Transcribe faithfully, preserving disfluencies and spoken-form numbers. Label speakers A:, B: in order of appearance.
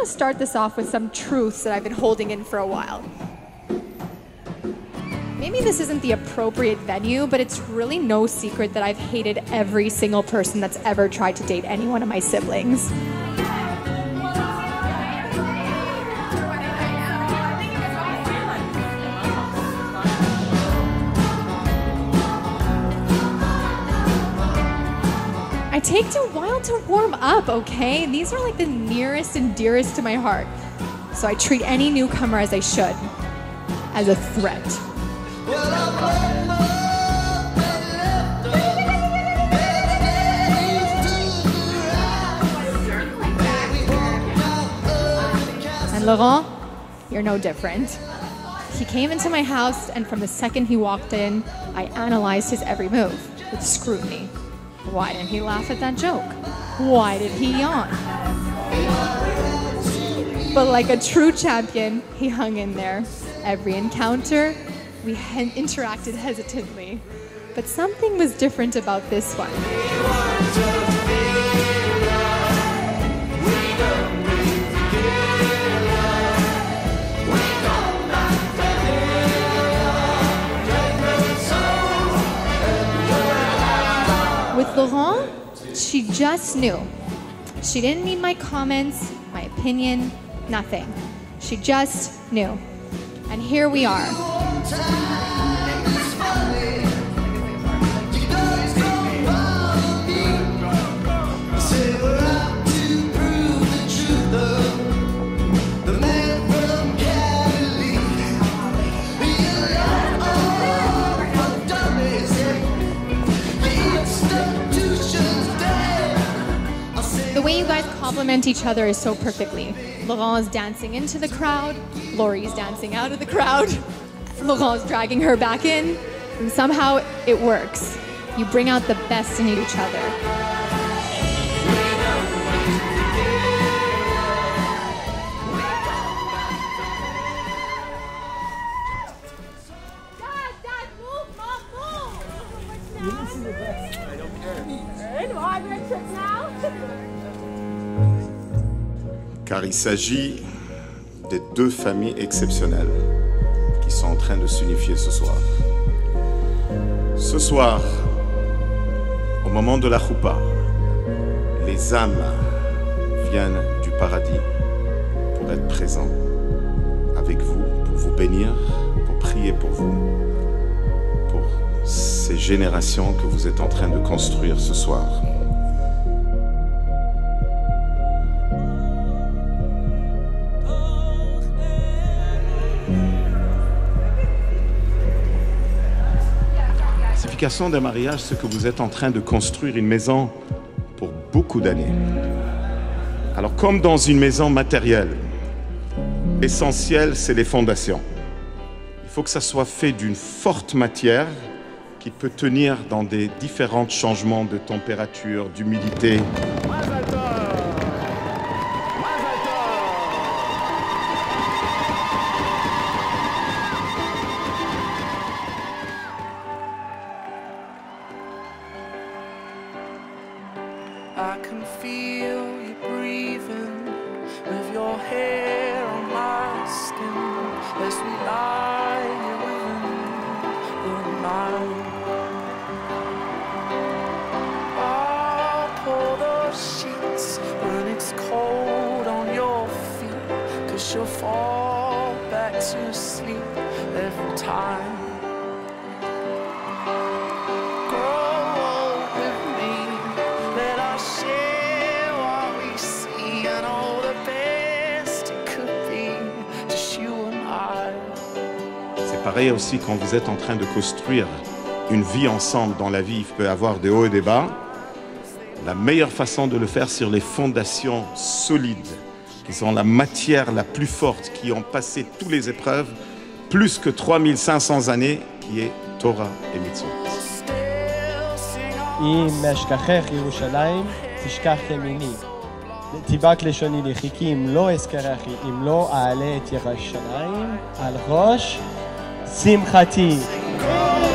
A: to start this off with some truths that I've been holding in for a while. Maybe this isn't the appropriate venue, but it's really no secret that I've hated every single person that's ever tried to date any one of my siblings. It takes a while to warm up, okay? These are like the nearest and dearest to my heart. So I treat any newcomer as I should, as a threat. And Laurent, you're no different. He came into my house, and from the second he walked in, I analyzed his every move with scrutiny. Why didn't he laugh at that joke? Why did he yawn? But like a true champion, he hung in there. Every encounter, we interacted hesitantly. But something was different about this one. With Laurent, she just knew. She didn't need my comments, my opinion, nothing. She just knew. And here we are. The way you guys complement each other is so perfectly. Laurent is dancing into the crowd, Lori is dancing out of the crowd, Laurent is dragging her back in, and somehow it works. You bring out the best in each other.
B: Dad, Dad, move, Mom, move! What's now? I don't care. Good, well, I'm gonna trip now.
C: Car il s'agit de deux familles exceptionnelles qui sont en train de s'unifier ce soir. Ce soir, au moment de la choupa, les âmes viennent du paradis pour être présents avec vous, pour vous bénir, pour prier pour vous, pour ces générations que vous êtes en train de construire ce soir. La signification d'un mariage, c'est que vous êtes en train de construire une maison pour beaucoup d'années. Alors, comme dans une maison matérielle, l'essentiel, c'est les fondations. Il faut que ça soit fait d'une forte matière qui peut tenir dans des différents changements de température, d'humidité.
D: I can feel you breathing with your hair on my skin as we lie within the night. I'll pull those sheets when it's cold on your feet, 'cause you'll fall back to sleep every time.
C: Pareil aussi quand vous êtes en train de construire une vie ensemble. Dans la vie, il peut y avoir des hauts et des bas. La meilleure façon de le faire sur les fondations solides, qui sont la matière la plus forte, qui ont passé toutes les épreuves, plus que trois mille cinq cents années, qui est Torah et Mitzvot.
E: אם אשכחך ירושלים, תשכח ימיני. תיבק לשוני לחיכי, אם לא אזכרכי, אם לא אעלה את ירושלים, על ראש שמחתי.